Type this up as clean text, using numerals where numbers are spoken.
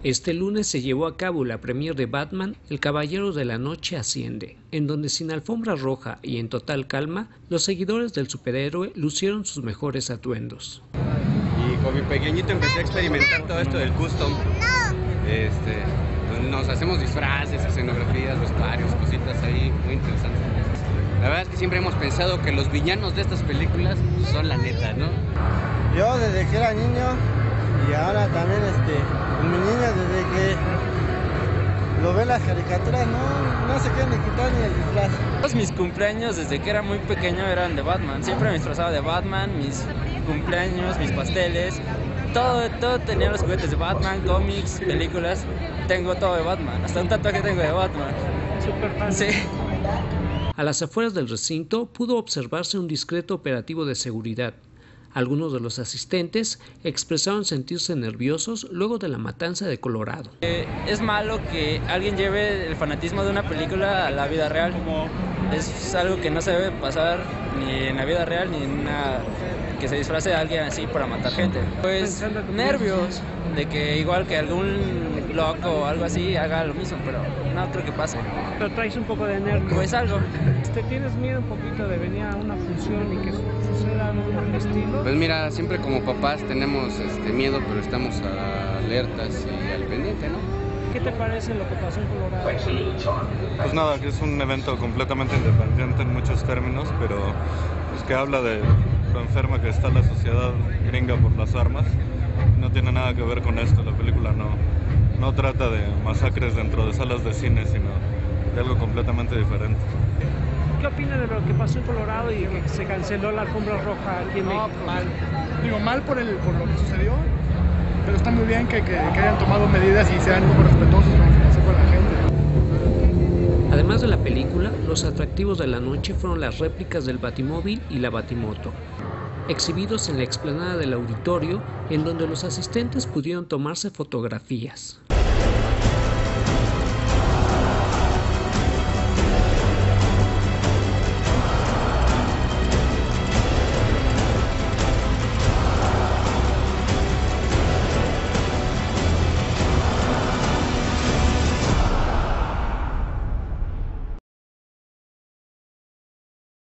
Este lunes se llevó a cabo la premier de Batman, El Caballero de la Noche Asciende, en donde sin alfombra roja y en total calma, los seguidores del superhéroe lucieron sus mejores atuendos. Y con mi pequeñito empecé a experimentar todo esto del custom. Nos hacemos disfraces, escenografías, vestuarios, cositas ahí muy interesantes. La verdad es que siempre hemos pensado que los villanos de estas películas son la neta, ¿no? Yo desde que era niño y ahora también mi niña desde que lo ve en las caricaturas no se quiere ni quitar ni el disfraz. Todos mis cumpleaños desde que era muy pequeño eran de Batman. Siempre me disfrazaba de Batman, mis cumpleaños, mis pasteles, todo tenía los juguetes de Batman, cómics, películas. Tengo todo de Batman, hasta un tatuaje tengo de Batman. Súper fácil. Sí. A las afueras del recinto pudo observarse un discreto operativo de seguridad. Algunos de los asistentes expresaron sentirse nerviosos luego de la matanza de Colorado. Es malo que alguien lleve el fanatismo de una película a la vida real. Es algo que no se debe pasar ni en la vida real ni en que se disfrace a alguien así para matar gente. Pues nervios de que igual que algún loco o algo así haga lo mismo, pero no creo que pase. Pero traes un poco de nervios. Pues algo. ¿Tienes miedo un poquito de venir a una función y que suceda algo por el estilo? Pues mira, siempre como papás tenemos miedo, pero estamos alertas y al pendiente, ¿no? ¿Qué te parece lo que pasó en Colorado? Pues nada, que es un evento completamente independiente en muchos términos, pero pues que habla de lo enferma que está la sociedad gringa por las armas. No tiene nada que ver con esto, la película no trata de masacres dentro de salas de cine, sino de algo completamente diferente. ¿Qué opinan de lo que pasó en Colorado y que se canceló la alfombra roja aquí en México? Mal. Digo, mal por lo que sucedió, pero está muy bien que hayan tomado medidas y sean un poco respetuosos con lo que pasó con la gente. Además de la película, los atractivos de la noche fueron las réplicas del Batimóvil y la Batimoto, exhibidos en la explanada del auditorio, en donde los asistentes pudieron tomarse fotografías.